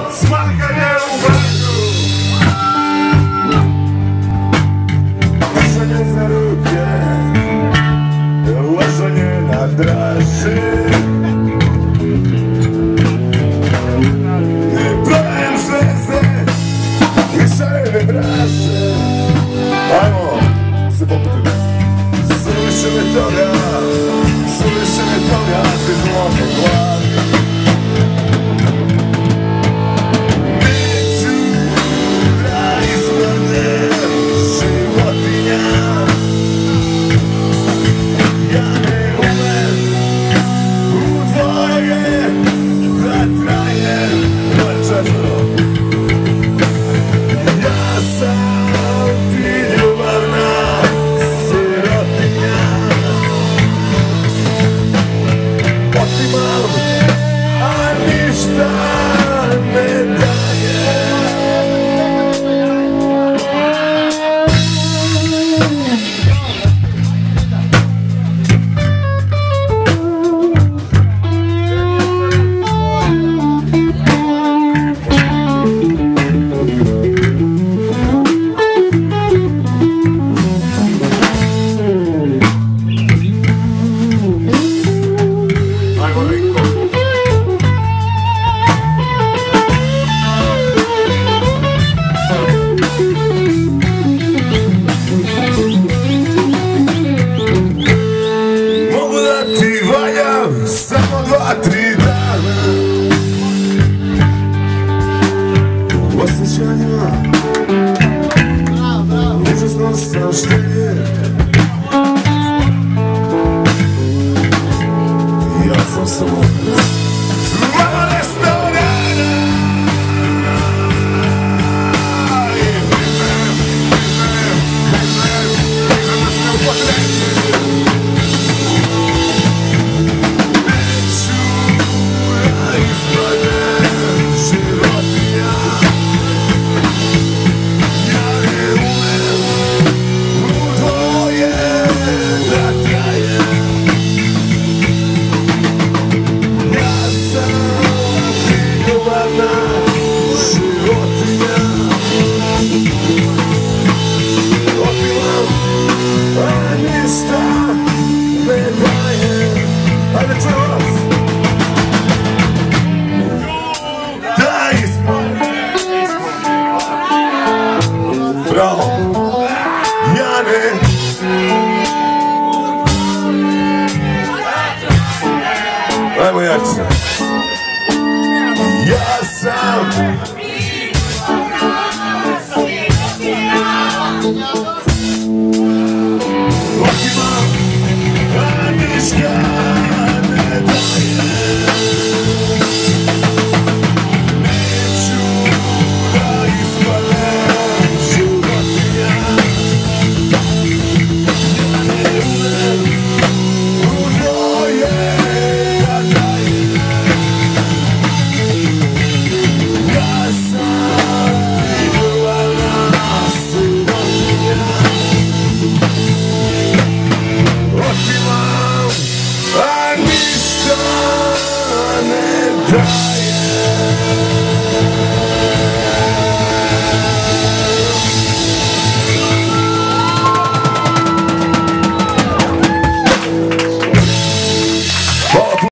smakanje u vrhu. Lažanje za ruke, lažanje na draži. Ne prajem zvezde, više ne braše. Ajmo, se poputimo. Suviše me toga, svi zlote glavi. Neću da ispadnem zivotinja. Ja ne umem u dvoje da trajem noćasno. Ja sam ti ljubavna sirotinja. Otimam, a ništa ne daje. Samo 2-3 dana u osjećanjima užasno sam štelje. Ja sam samo dva restorana i priznajem da sam upotrebljen. Ajmo jače. Ja sam otimam, a ništa ne daje. Neću da ispadnem zivotinja. Ja ne umem u dvoje. Otimam, a ništa ne daje.